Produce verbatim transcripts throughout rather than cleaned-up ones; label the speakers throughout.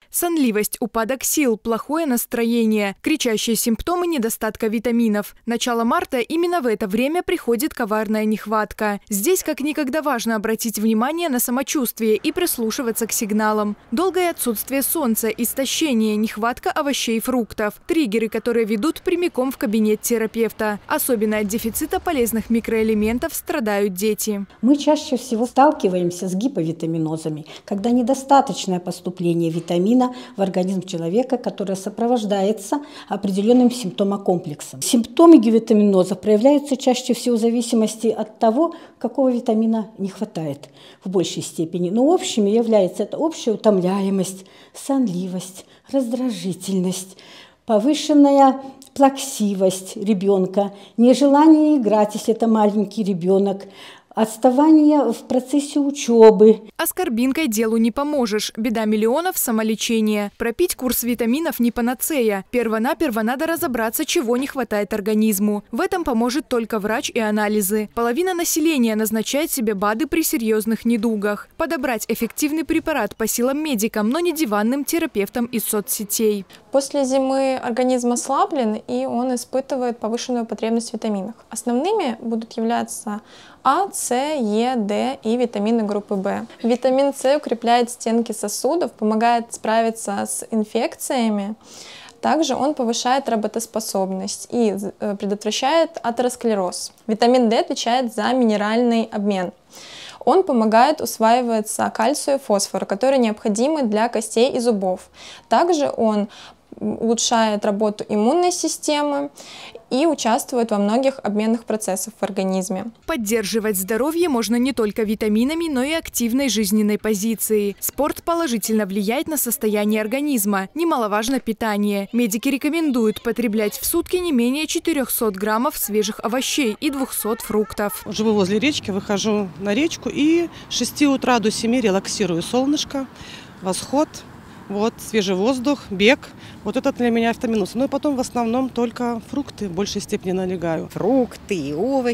Speaker 1: Сонливость, упадок сил, плохое настроение – кричащие симптомы недостатка витаминов. Начало марта – именно в это время приходит коварная нехватка. Здесь как никогда важно обратить внимание на самочувствие и прислушиваться к сигналам. Долгое отсутствие солнца, истощение, нехватка овощей и фруктов – триггеры, которые ведут прямиком в кабинет терапевта. Особенно от дефицита полезных микроэлементов страдают дети.
Speaker 2: Мы чаще всего сталкиваемся с гиповитаминозами, когда недостаточное поступление витамина в организм человека, которое сопровождается определенным симптомокомплексом. Симптомы гиповитаминозов проявляются чаще всего в зависимости от того, какого витамина не хватает в большей степени. Но общими является это общая утомляемость, сонливость, раздражительность, повышенная плаксивость ребенка, нежелание играть, если это маленький ребенок, отставание в процессе учебы.
Speaker 1: Аскорбинкой делу не поможешь. Беда миллионов – самолечение. Пропить курс витаминов не панацея. Первонаперво надо разобраться, чего не хватает организму. В этом поможет только врач и анализы. Половина населения назначает себе БАДы при серьезных недугах. Подобрать эффективный препарат по силам медикам, но не диванным терапевтам из соцсетей.
Speaker 3: После зимы организм ослаблен, и он испытывает повышенную потребность в витаминах. Основными будут являться А, С, Е, Д и витамины группы В. Витамин С укрепляет стенки сосудов, помогает справиться с инфекциями. Также он повышает работоспособность и предотвращает атеросклероз. Витамин Д отвечает за минеральный обмен. Он помогает усваиваться кальцию и фосфору, которые необходимы для костей и зубов. Также он улучшает работу иммунной системы и участвует во многих обменных процессах в организме.
Speaker 1: Поддерживать здоровье можно не только витаминами, но и активной жизненной позицией. Спорт положительно влияет на состояние организма. Немаловажно питание. Медики рекомендуют потреблять в сутки не менее четырёхсот граммов свежих овощей и двухсот фруктов.
Speaker 4: Живу возле речки, выхожу на речку и с шести утра до семи релаксирую. Солнышко, восход. Вот, свежий воздух, бег. Вот это для меня витаминоз. Ну и потом в основном только фрукты в большей степени налегаю.
Speaker 5: Фрукты,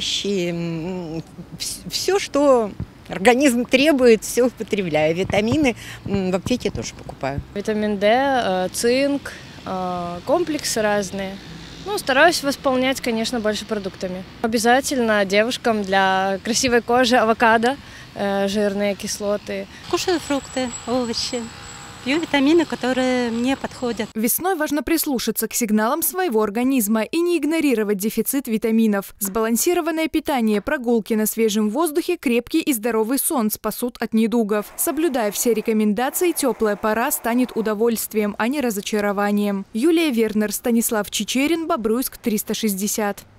Speaker 5: овощи, все, что организм требует, все употребляю. Витамины в аптеке тоже покупаю.
Speaker 6: Витамин D, цинк, комплексы разные. Ну, стараюсь восполнять, конечно, больше продуктами. Обязательно девушкам для красивой кожи авокадо, жирные кислоты.
Speaker 7: Кушаю фрукты, овощи. Пью витамины, которые мне подходят.
Speaker 1: Весной важно прислушаться к сигналам своего организма и не игнорировать дефицит витаминов. Сбалансированное питание, прогулки на свежем воздухе, крепкий и здоровый сон спасут от недугов. Соблюдая все рекомендации, теплая пора станет удовольствием, а не разочарованием. Юлия Вернер, Станислав Чичерин, Бобруйск, триста шестьдесят.